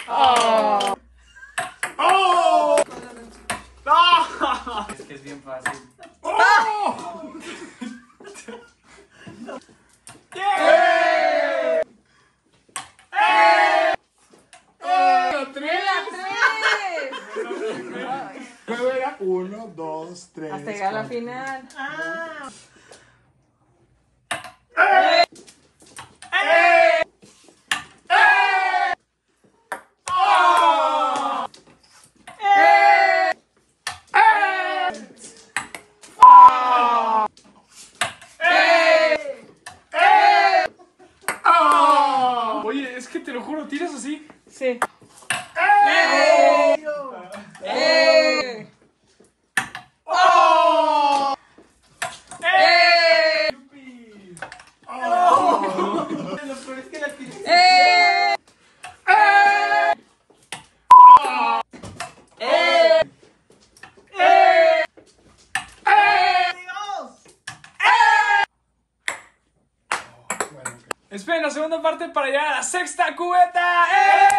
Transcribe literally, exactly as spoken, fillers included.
¡Oh! ¡Oh! ¡No! Es que es bien fácil. ¡Oh! ¡Eh! ¡Eh! ¡Eh! ¡Tres! Juego era uno, dos, tres. Hasta llegar a la final. Ah. ¡Eh! ¡Eh! ¡Eh! ¡Oh! ¡Eh! ¡Eh! ¡Oh! ¡Eh! ¡Eh! ¡Oh! Oye, es que te lo juro, ¿tiras así? Sí. ¡Eh! ¡Eh! ¡Oh! ¡Eh! ¡Oh! Lo peor es que la tienes. ¡Eh! ¡Eh! ¡Oh! ¡Eh! ¡Eh! ¡Eh! ¡Dios! Bueno, ok. Esperen la segunda parte para llegar a la sexta cubeta. ¡Eh!